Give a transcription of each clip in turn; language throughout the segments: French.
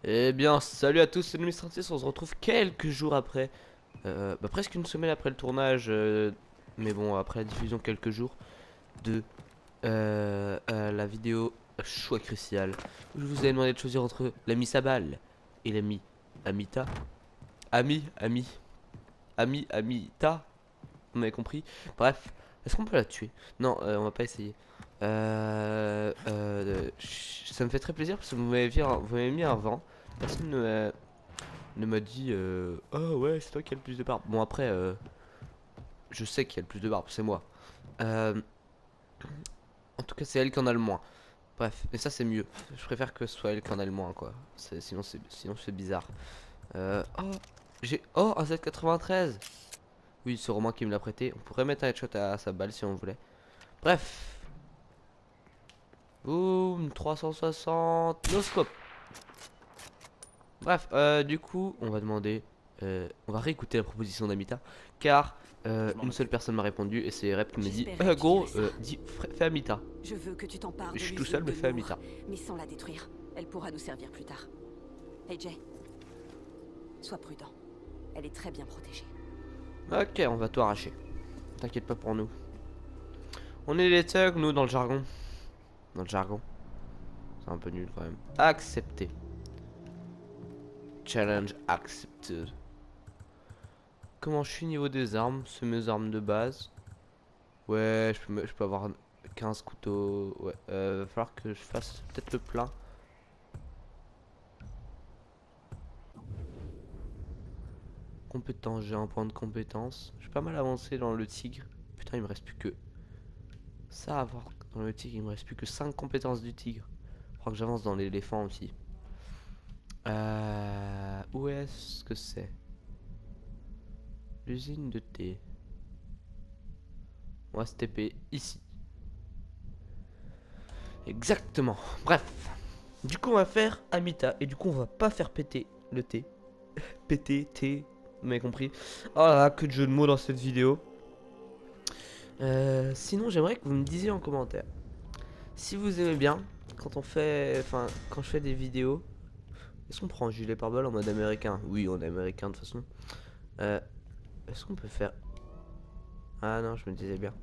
Eh bien, salut à tous, c'est le Mr. on se retrouve quelques jours après, presque une semaine après le tournage, mais bon, après la diffusion quelques jours de la vidéo choix crucial, où je vous ai demandé de choisir entre l'ami Sabal et l'ami Amita. Amita, vous m'avez compris. Bref, est-ce qu'on peut la tuer? Non, on va pas essayer. Ça me fait très plaisir parce que vous m'avez mis un vent. Personne ne m'a dit ah ouais, c'est toi qui as le plus de barbe. Bon, après, je sais qui a le plus de barbe, c'est moi. Euh, En tout cas, c'est elle qui en a le moins. Bref, mais ça c'est mieux. Je préfère que ce soit elle qui en a le moins, quoi. Sinon c'est bizarre. Oh, j'ai un Z93. Oui, c'est Romain qui me l'a prêté. On pourrait mettre un headshot à sa balle si on voulait. Bref. Boum, 360. No scope. Bref, du coup, on va demander, on va réécouter la proposition d'Amita, car une seule personne m'a répondu et c'est Rep qui m'a dit, J'espérais que tu gros, ferais ça. fais Amita. Je veux que tu t'empares Je de suis tout l'usine seul, mais de fais Nour, Amita. mais sans la détruire. Elle pourra nous servir plus tard. Hey Jay, sois prudent. Elle est très bien protégée. Ok, on va tout arracher. T'inquiète pas pour nous. On est les thugs, nous, dans le jargon. Dans le jargon. C'est un peu nul quand même. Accepté. Challenge accepted. Comment je suis niveau des armes? C'est mes armes de base. Ouais, je peux avoir 15 couteaux. Ouais, va falloir que je fasse peut-être le plein. Compétence, j'ai un point de compétence. Je suis pas mal avancé dans le tigre. Putain, il me reste plus que ça à voir. Dans le tigre, il me reste plus que 5 compétences du tigre. Je crois que j'avance dans l'éléphant aussi. Où est-ce que c'est? L'usine de thé. On va se TP ici. Exactement. Bref. Du coup, on va faire Amita. Et du coup, on va pas faire péter le thé. Péter, thé. Vous m'avez compris. Oh là là, que de jeux de mots dans cette vidéo. Sinon, j'aimerais que vous me disiez en commentaire si vous aimez bien quand on fait, enfin, quand je fais des vidéos. Est-ce qu'on prend un gilet pare-balles en mode américain? Oui, on est américain de toute façon. Euh, Est-ce qu'on peut faire... Ah non, je me disais bien.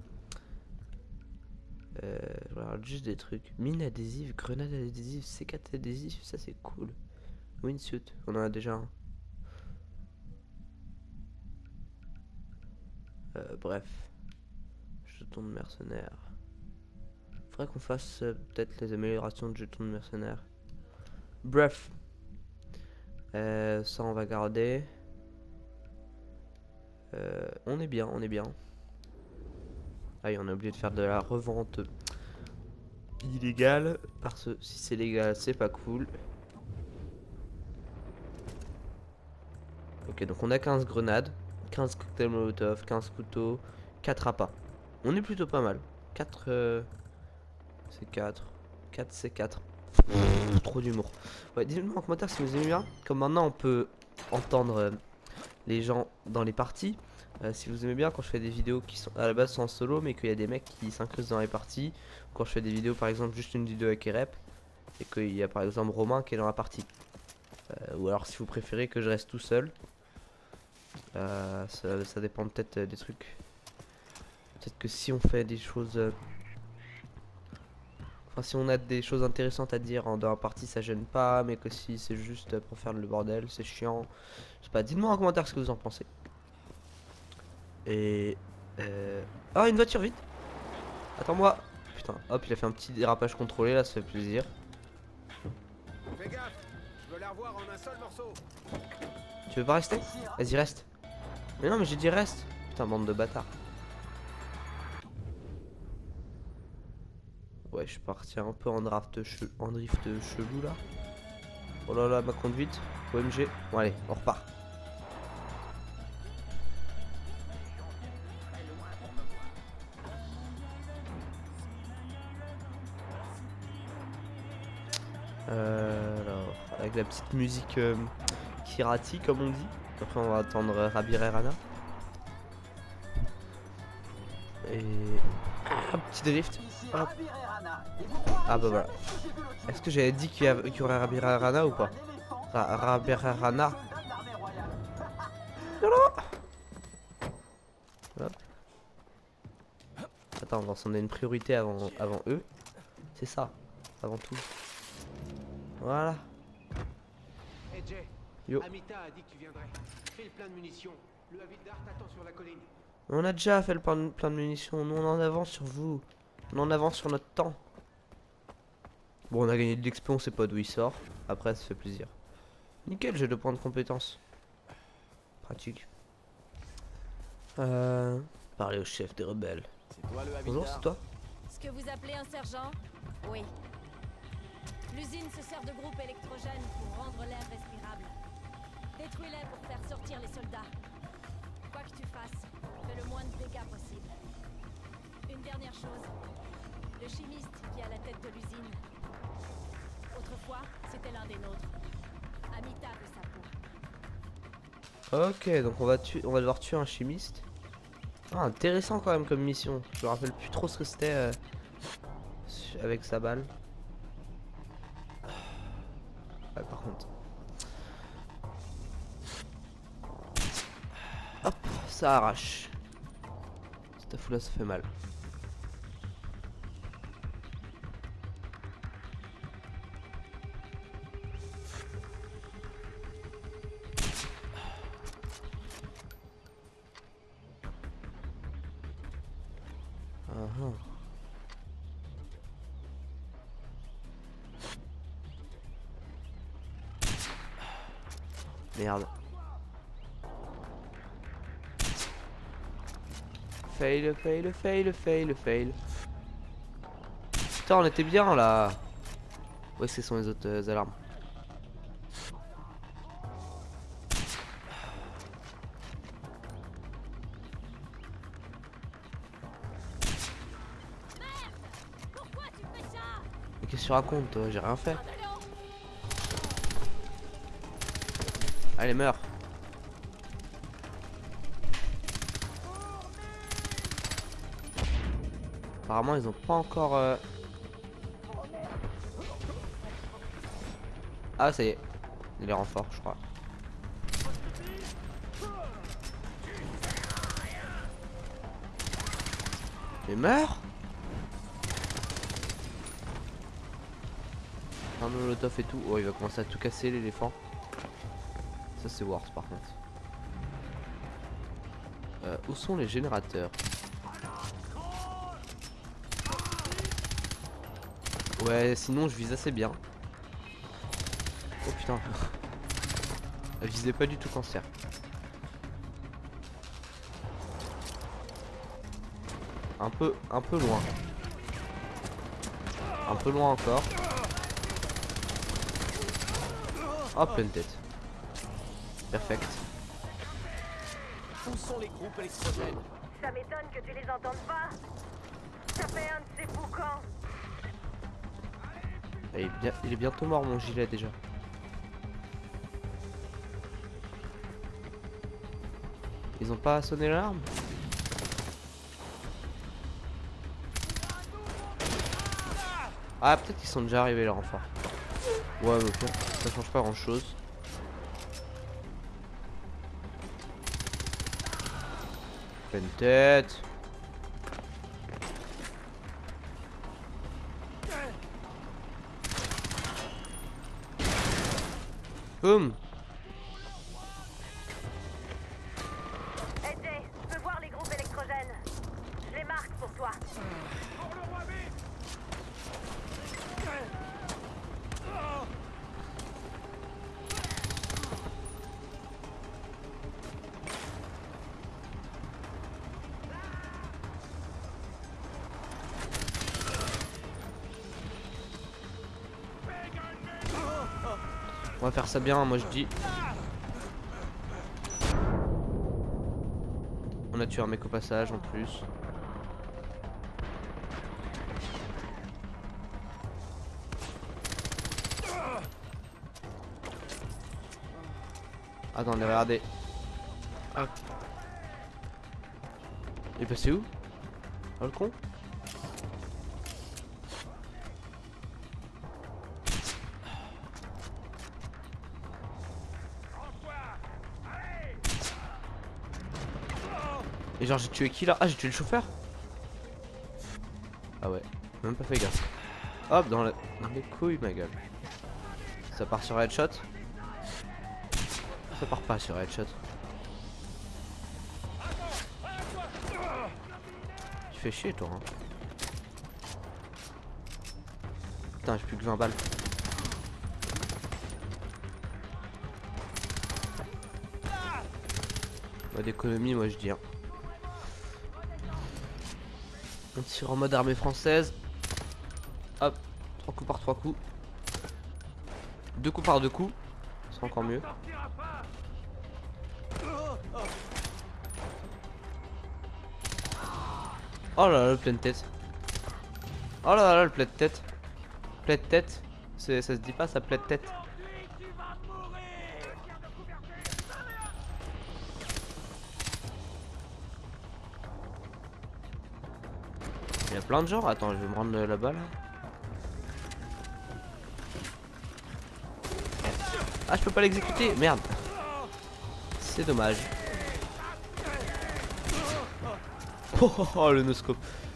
Je regarde juste des trucs. Mine adhésive, grenade adhésive, C4 adhésif, ça c'est cool. Wingsuit, on en a déjà un. Bref. Jetons de mercenaires. Faudrait qu'on fasse peut-être les améliorations de jetons de mercenaires. Bref. Ça on va garder. On est bien, on est bien. Ah, on a oublié de faire de la revente illégale. Parce que si c'est légal, c'est pas cool. Ok, donc on a 15 grenades, 15 cocktails molotov, 15 couteaux, 4 appâts. On est plutôt pas mal. 4 c'est 4. 4 c'est 4. Trop d'humour. Ouais, dites-moi en commentaire si vous aimez bien. Comme maintenant on peut entendre les gens dans les parties. Si vous aimez bien quand je fais des vidéos qui sont à la base sont en solo mais qu'il y a des mecs qui s'incrustent dans les parties. Quand je fais des vidéos par exemple juste une vidéo avec Rep et qu'il y a par exemple Romain qui est dans la partie. Ou alors si vous préférez que je reste tout seul. Ça dépend peut-être des trucs. Peut-être que si on fait des choses... Enfin si on a des choses intéressantes à dire dans la partie ça gêne pas. Mais que si c'est juste pour faire le bordel c'est chiant. Je sais pas, dites-moi en commentaire ce que vous en pensez. Et... Ah, une voiture, vite. Attends-moi. Putain, hop, il a fait un petit dérapage contrôlé, là, ça fait plaisir. Fais gaffe, je veux la revoir en un seul morceau. Tu veux pas rester? Vas-y, reste. Mais non, mais j'ai dit reste. Putain, bande de bâtards. Ouais, je suis parti un peu en drift chelou, là. Oh là là, ma conduite. OMG. Bon, allez, on repart. Alors, avec la petite musique Kirati, comme on dit. Après, on va attendre Rabir et Rana. Et... Ah, petit drift. Hop. Ah bah voilà. Est-ce que j'avais dit qu'il y aurait Rabir et Rana ou pas? Raberana. Hop. Attends, on a une priorité avant eux. C'est ça, avant tout. Voilà. Hey Jay, Yo. Amita a dit que tu viendrais. Fais le plein de munitions. Le Havildar t'attend sur la colline. On a déjà fait le plein de munitions. Nous on en avance sur vous. On en avance sur notre temps. Bon, on a gagné de l'XP, on sait pas d'où il sort. Après, ça fait plaisir. Nickel, j'ai 2 points de compétence. Pratique. Parler au chef des rebelles. C'est toi le Bonjour, c'est toi? Ce que vous appelez un sergent? Oui. L'usine se sert de groupes électrogènes pour rendre l'air respirable. Détruis-les pour faire sortir les soldats. Quoi que tu fasses, fais le moins de dégâts possible. Une dernière chose. Le chimiste qui est à la tête de l'usine. Autrefois, c'était l'un des nôtres. Amita de sa peau. Ok, donc on va devoir tuer un chimiste. Ah, intéressant quand même comme mission. Je me rappelle plus trop ce que c'était avec sa balle. Ouais, par contre. Hop, ça arrache. Cette fou là, ça fait mal. Merde. Fail, fail, fail, fail, fail. Putain, on était bien là. Ouais, ce sont les autres alarmes. Pourquoi tu fais ça? Mais qu'est-ce que tu racontes toi? J'ai rien fait. Allez, meurs. Apparemment, ils ont pas encore. Ah, ça y est. Il est renfort, je crois. Mais meurs. Un molotov et tout. Oh, il va commencer à tout casser, l'éléphant. Ça, c'est worse par contre. Où sont les générateurs? Ouais, sinon je vise assez bien. Oh putain. Elle visait pas du tout cancer. Un peu loin. Un peu loin encore. Oh, pleine tête. Perfect. Où sont les groupes électrogènes? Ça m'étonne que tu les entendes pas. Ça fait un de ces boucans. Il est bientôt mort mon gilet déjà. Ils ont pas sonné l'alarme? Ah, peut-être qu'ils sont déjà arrivés les renforts. Ouais, mais ok, ça change pas grand chose. Pleine tête. Boum. Hey Jay, je peux voir les groupes électrogènes. Je les marque pour toi. On va faire ça bien, moi je dis. On a tué un mec au passage en plus. Attendez, regardez. Hop. Il est passé où? Oh le con. Et genre j'ai tué qui là? Ah j'ai tué le chauffeur. Ah ouais, même pas fait gaffe. Hop dans les couilles ma gueule. Ça part sur headshot. Ça part pas sur headshot. Tu fais chier toi hein. Putain j'ai plus que 20 balles. Bah d'économie moi je dis hein. On tire en mode armée française. Hop, 3 coups par 3 coups. 2 coups par 2 coups. C'est encore mieux. Oh là là le plein de tête. Oh là là le plein de tête. Plein de tête. Ça se dit pas ça plein de tête. Il y a plein de gens. Attends je vais me rendre là-bas là. Ah je peux pas l'exécuter. Merde. C'est dommage. Oh le noscope.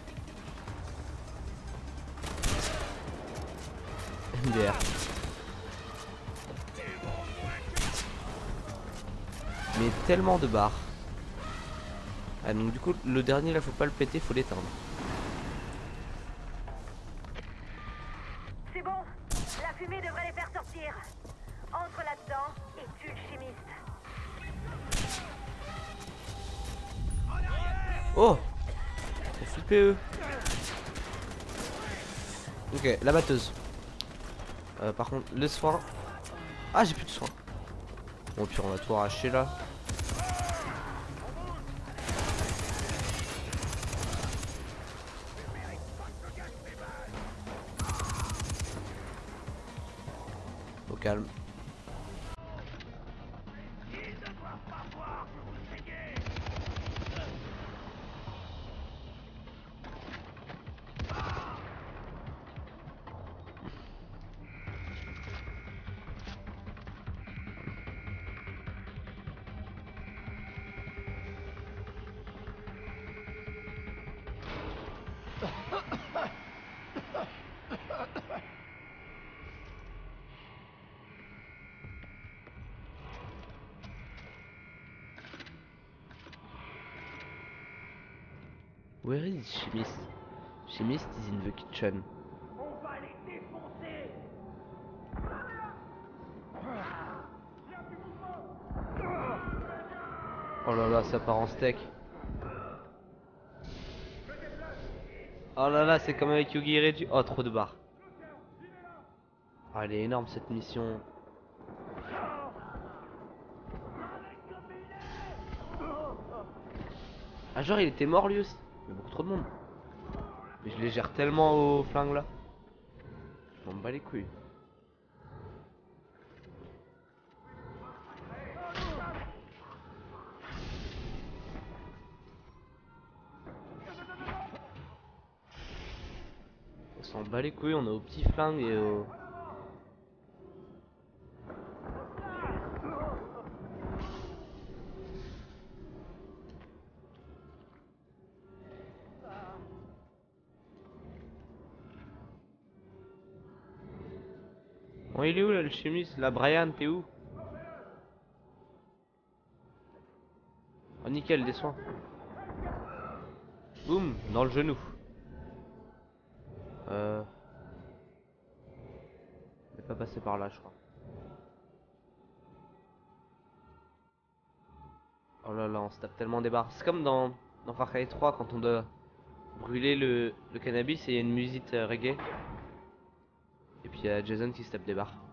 MDR. Mais tellement de barres. Ah donc du coup le dernier là faut pas le péter, faut l'éteindre. C'est bon, la fumée devrait les faire sortir. Entre là-dedans et tue le chimiste. Oh, faut flipper eux. Ok, la batteuse. Par contre, le soin. Ah, j'ai plus de soin. Bon, puis on va tout arracher là. Au calme. Where is chimist? Chimist is in the kitchen. Oh là là, ça part en steak. Oh là là, c'est comme avec Yugi Reju. Oh, trop de barres. Oh, elle est énorme cette mission. Ah, genre il était mort lui aussi. Il y a beaucoup trop de monde. Mais je les gère tellement au flingue là. Je m'en bats les couilles. On s'en bat les couilles, on a au petit flingue et au... Bon, il est où là le chimiste? Là, Brian, t'es où? Oh, nickel, des soins. Boum, dans le genou. Il n'est pas passé par là, je crois. Oh là là, on se tape tellement des barres. C'est comme dans Far Cry 3 quand on doit brûler le cannabis et il y a une musique reggae. Et puis il y a Jason qui se tape des barres.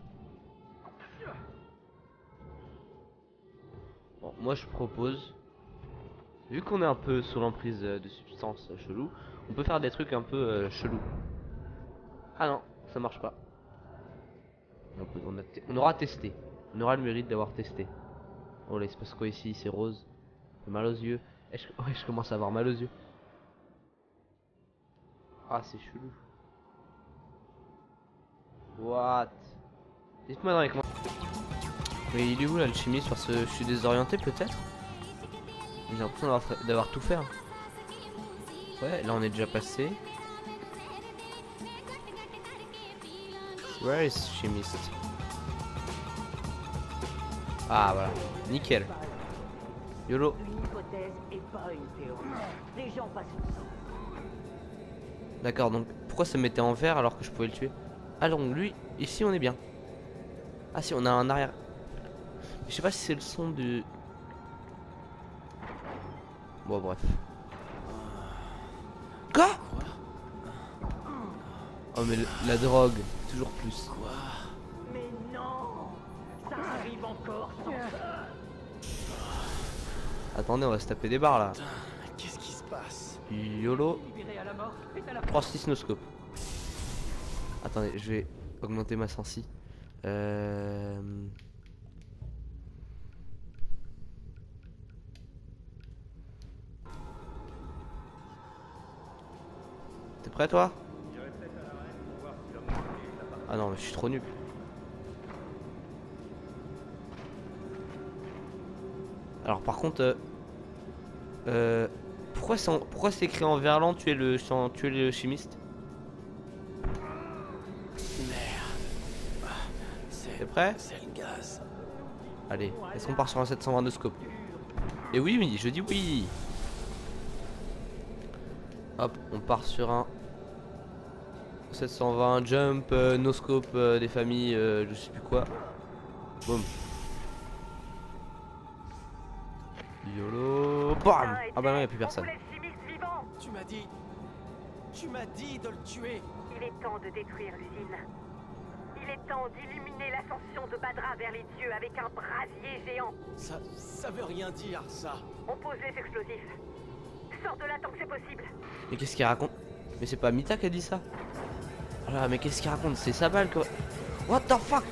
Bon, moi je propose, vu qu'on est un peu sous l'emprise de substances cheloues, on peut faire des trucs un peu chelous. Ah non, ça marche pas. On aura testé. On aura le mérite d'avoir testé. Oh là, il se passe quoi ici? C'est rose. J'ai mal aux yeux. Ouais, je commence à avoir mal aux yeux. Ah, c'est chelou. What? Dites-moi dans les commentaires. Mais il est où là le chimiste? Parce que je suis désorienté peut-être? J'ai l'impression d'avoir tout fait. Hein. Ouais, là on est déjà passé. Where is Chimiste? Ah voilà, nickel. YOLO. Une hypothèse et pas une théorie. Les gens passent le temps. D'accord, donc pourquoi ça me mettait en vert alors que je pouvais le tuer? Ah donc lui, ici on est bien. Ah si, on a un arrière. Je sais pas si c'est le son de... Bon bref. Quoi? Oh mais la drogue, toujours plus. Mais non, ça arrive encore sans ça. Attendez, on va se taper des barres là. Qu'est-ce qui se passe? YOLO. Libéré à la mort est à la 3 sisnoscopes. Attendez, je vais augmenter ma sensi. T'es prêt toi? Ah non mais je suis trop nul. Alors par contre pourquoi c'est écrit en verlan tuer le chimiste? T'es prêt? C'est le gaz. Allez, est-ce qu'on part sur un 722 scope? Et oui, oui, je dis oui. Hop, on part sur un 720 jump, no scope des familles, je sais plus quoi. Boum. YOLO. Bam. Ah bah non, y'a plus personne. Tu m'as dit de le tuer. Il est temps de détruire l'usine. Il est temps d'illuminer l'ascension de Badra vers les dieux avec un brasier géant. Ça veut rien dire, ça. On pose les explosifs. Sors de là tant que c'est possible. Mais qu'est-ce qu'il raconte? Mais c'est pas Mita qui a dit ça? Oh là, mais qu'est-ce qu'il raconte? C'est sa balle quoi. What the fuck?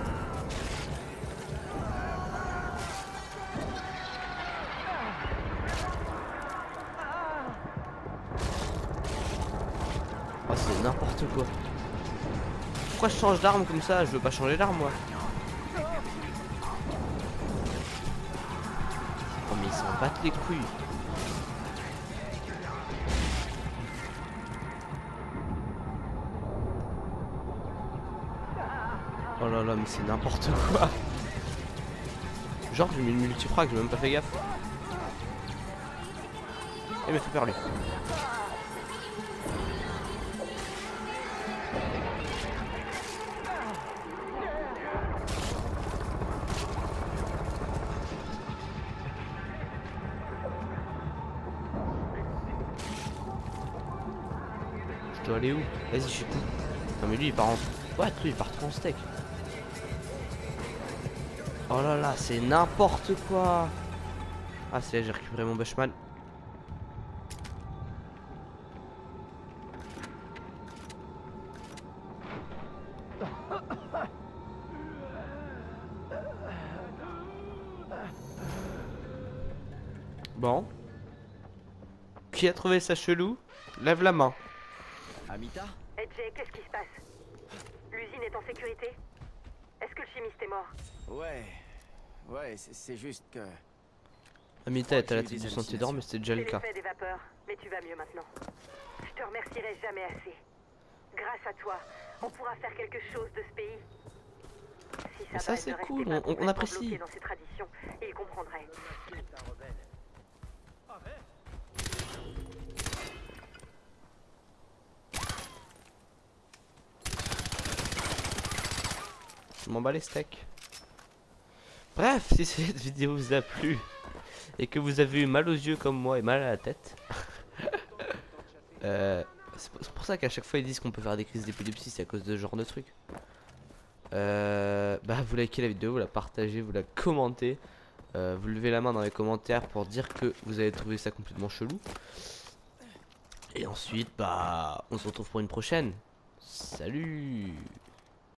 Oh c'est n'importe quoi. Pourquoi je change d'arme comme ça? Je veux pas changer d'arme moi. Oh mais ils s'en battent les couilles. Oh là là mais c'est n'importe quoi. Genre j'ai mis une multifrag, j'ai même pas fait gaffe. Il m'a fait peur lui. Je dois aller où? Vas-y je suis tout. Non mais lui il part en... Ouais lui il part trop en steak. Oh là là c'est n'importe quoi. Ah c'est là j'ai récupéré mon Bushman. Bon. Qui a trouvé ça chelou? Lève la main. Amita? Jay, qu'est-ce qui se passe? L'usine est en sécurité? Est-ce que le chimiste est mort? Ouais, c'est juste que... Amita est à la tête du sentier d'or mais c'était déjà le C'est cas. l'effet des vapeurs, mais tu vas mieux maintenant. Je te remercierai jamais assez. Grâce à toi, on pourra faire quelque chose de ce pays. Si Mais ça, va c'est ne rester cool, pas on complètement apprécie. bloqué dans ses traditions, il comprendrait. Je m'en bats les steaks. Bref, si cette vidéo vous a plu et que vous avez eu mal aux yeux comme moi et mal à la tête, c'est pour ça qu'à chaque fois ils disent qu'on peut faire des crises d'épilepsie, c'est à cause de ce genre de trucs. Bah vous likez la vidéo, vous la partagez, vous la commentez, vous levez la main dans les commentaires pour dire que vous avez trouvé ça complètement chelou. Et ensuite bah on se retrouve pour une prochaine. Salut.